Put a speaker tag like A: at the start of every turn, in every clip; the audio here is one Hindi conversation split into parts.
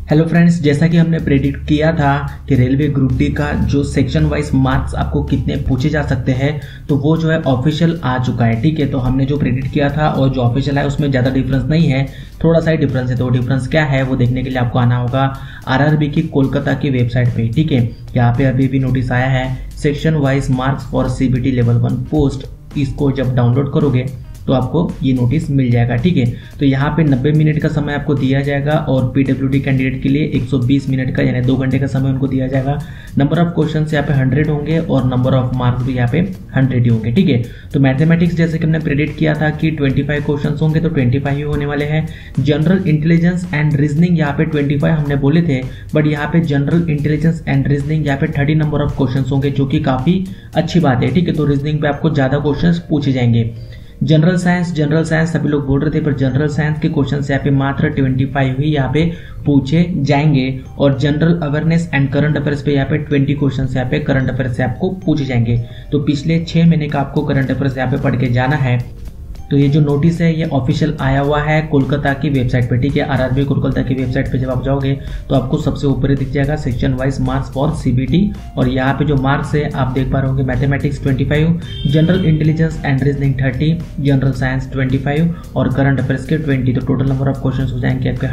A: हेलो फ्रेंड्स, जैसा कि हमने प्रेडिक्ट किया था कि रेलवे ग्रुप डी का जो सेक्शन वाइज मार्क्स आपको कितने पूछे जा सकते हैं, तो वो जो है ऑफिशियल आ चुका है। ठीक है, तो हमने जो प्रेडिक्ट किया था और जो ऑफिशियल है उसमें ज़्यादा डिफरेंस नहीं है, थोड़ा सा ही डिफरेंस है। तो डिफरेंस क्या है वो देखने के लिए आपको आना होगा आरआरबी की कोलकाता की वेबसाइट पे। ठीक है, यहाँ पे अभी भी नोटिस आया है section wise marks for CBT level 1 post. इसको जब डाउनलोड करोगे तो आपको ये नोटिस मिल जाएगा। ठीक है, तो यहाँ पे 90 मिनट का समय आपको दिया जाएगा और पीडब्ल्यूडी कैंडिडेट के लिए 120 मिनट का यानी 2 घंटे का समय उनको दिया जाएगा। नंबर ऑफ क्वेश्चन यहाँ पे 100 होंगे और नंबर ऑफ मार्क्स भी यहाँ पे 100 ही होंगे। ठीक है, तो मैथमेटिक्स जैसे कि हमने प्रेडिक्ट किया था कि 25 क्वेश्चन होंगे तो 25 ही होने वाले हैं। जनरल इंटेलिजेंस एंड रीजनिंग यहाँ पे 25 हमने बोले थे, बट यहाँ पे जनरल इंटेलिजेंस एंड रीजनिंग यहाँ पे 30 नंबर ऑफ क्वेश्चन होंगे, जो कि काफी अच्छी बात है। ठीक है, तो रीजनिंग पे आपको ज्यादा क्वेश्चन पूछे जाएंगे। जनरल साइंस सभी लोग बोल रहे थे, पर जनरल साइंस के क्वेश्चन यहाँ पे मात्र 25 ही यहाँ पे पूछे जाएंगे और general awareness and current affairs पे यहाँ पे 20 क्वेश्चन यहाँ पे करंट अफेयर्स से आपको पूछे जाएंगे। तो पिछले 6 महीने का आपको करंट अफेयर्स यहाँ पे पढ़ के जाना है। तो ये जो नोटिस है ये ऑफिशियल आया हुआ है कोलकाता की वेबसाइट पे। ठीक है, आरआरबी कोलकाता की वेबसाइट पे जब आप जाओगे तो आपको सबसे ऊपर दिख जाएगा section wise marks for CBT, और यहाँ पे जो मार्क्स है आप देख पा रहे होंगे mathematics 25, general intelligence and reasoning 30, general science 25 और करंट अफेयर्स के 20। तो टोटल नंबर ऑफ क्वेश्चन हो जाएंगे आपके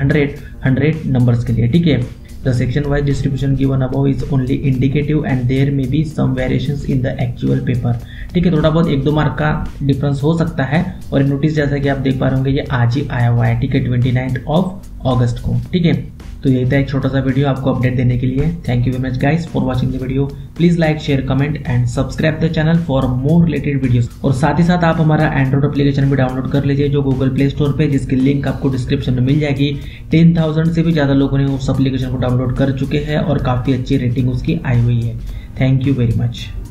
A: 100 नंबर्स के लिए। ठीक है, The section-wise distribution given above is only indicative and there may be some variations in the actual paper। ठीक है, थोड़ा बहुत 1-2 मार्क का डिफरेंस हो सकता है और नोटिस जैसा कि आप देख पा रहे होंगे ये आज ही आया हुआ है। ठीक है, 29 अगस्त को। ठीक है, तो यही था एक छोटा सा वीडियो आपको अपडेट देने के लिए। Thank you very much guys for watching the video. Please like, share, comment and subscribe the channel for more related videos. और साथ ही साथ आप हमारा एंड्रॉइड एप्लीकेशन भी डाउनलोड कर लीजिए जो गूगल प्ले स्टोर पे, जिसकी लिंक आपको डिस्क्रिप्शन में मिल जाएगी। 10,000 से भी ज्यादा लोगों ने उस एप्लीकेशन को डाउनलोड कर चुके हैं और काफी अच्छी रेटिंग उसकी आई हुई है। Thank you very much.